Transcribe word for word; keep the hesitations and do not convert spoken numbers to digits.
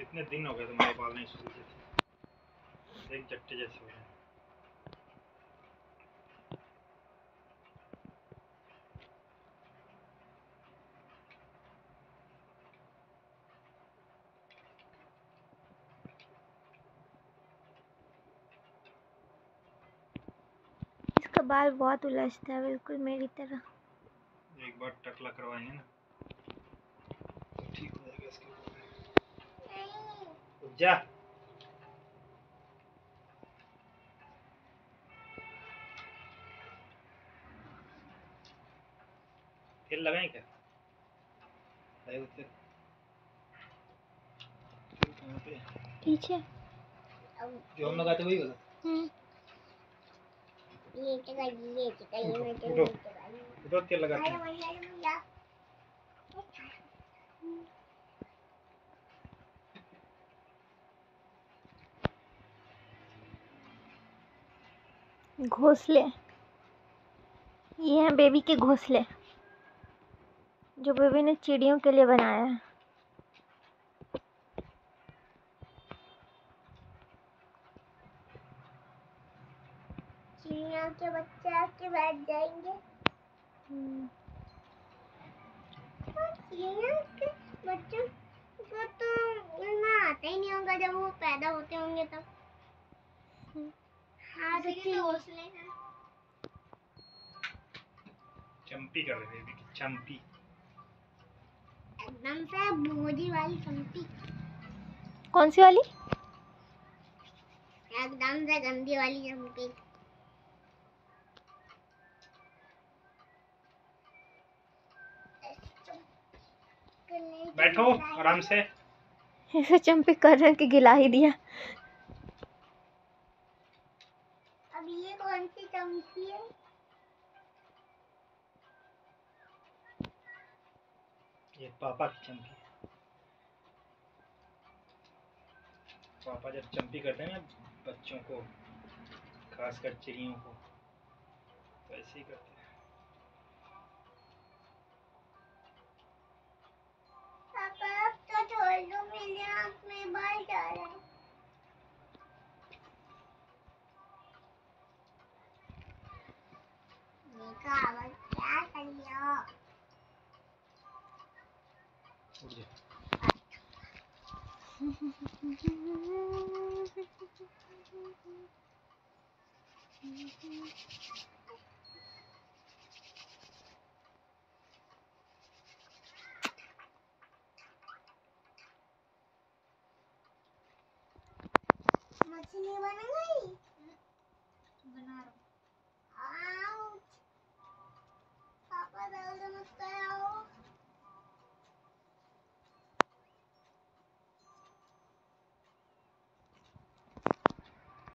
कितने दिन हो गए तुम्हारे बाल नहीं सूखे थे, एक जट्टे जैसे हो रहे हैं। इसका बाल बहुत उलझता है, बिल्कुल मेरी तरह। एक बार टकला करवाएंगे ना तो ठीक हो जाएगा इसके ऊपर। जा तेल लगाएं क्या? तेल तेल कहाँ पे? पीछे जो हम लगाते वही वाला। हम्म ये चला ये चला ये मैं चला उधर तेल लगाते हैं। घोंसले, ये हैं बेबी के घोंसले जो बेबी ने चिड़ियों के लिए बनाया है। चिड़िया के बच्चे आके बैठ जाएंगे। चिड़िया के बच्चों को तो उड़ना आता ही नहीं होगा जब वो पैदा होते होंगे तब। हाँ तो घोंसले हैं। चंपी कर रहे बेबी की चंपी। एकदम से भोजी वाली चंपी। कौन सी वाली? एकदम से गंदी वाली चंपी। बैठो आराम से। ऐसे चंपी कर रहे कि गिला ही दिया। अब ये कौन सी चंपी है? ये पापा की चंपी है। पापा जब चंपी करते हैं ना बच्चों को, खासकर चिड़ियों को, तो ऐसे ही करते हैं। पापा अब तो छोड़ दो, मेरे आँख में बाल जा रहे हैं। देखा आवाज क्या कर लिया? उठ जा। मछली बन गई? बना रहा हूँ।